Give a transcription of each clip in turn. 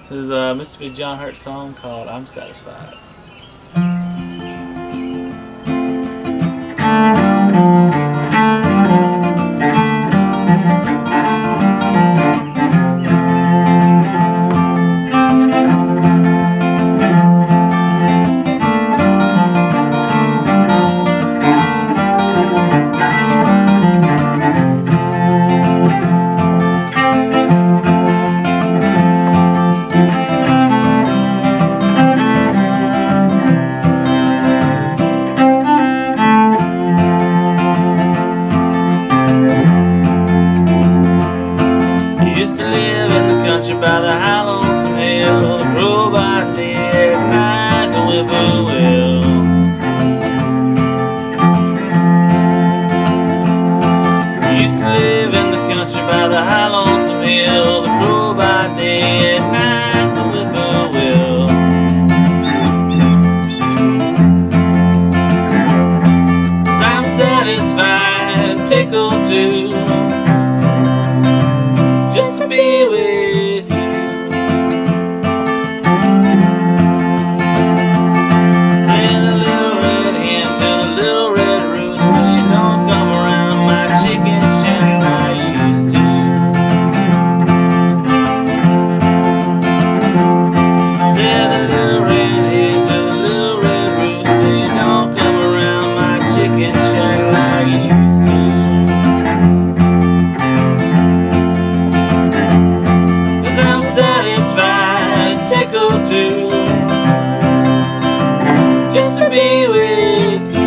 This is a Mississippi John Hurt song called I'm Satisfied. By the high lonesome hill, the crow by day at night, the whippoorwill. Used to live in the country by the high lonesome hill, the crow by day at night, the whippoorwill. 'Cause I'm satisfied, tickled too, just to be with you. Too, just to be with you.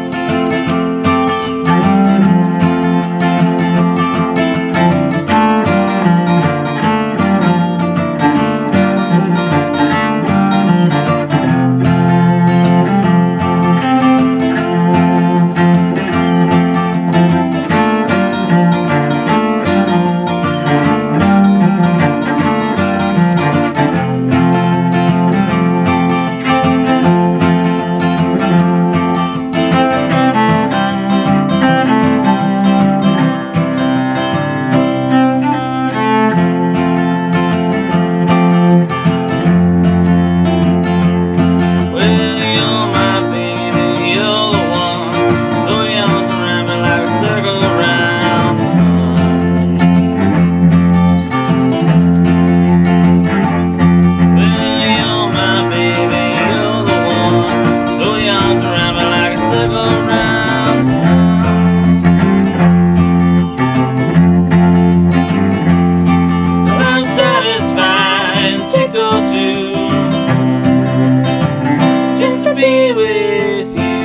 Be with you.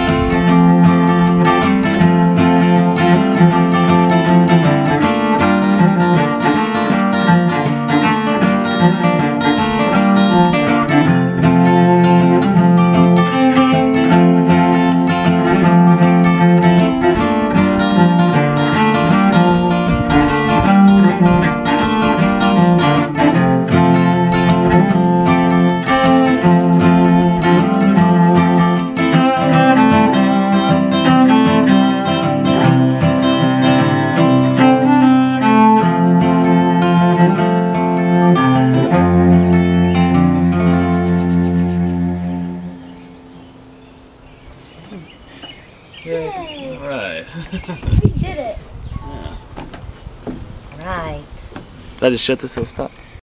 Yay! Right. We did it. Yeah. Right. Did I just shut this? So stop.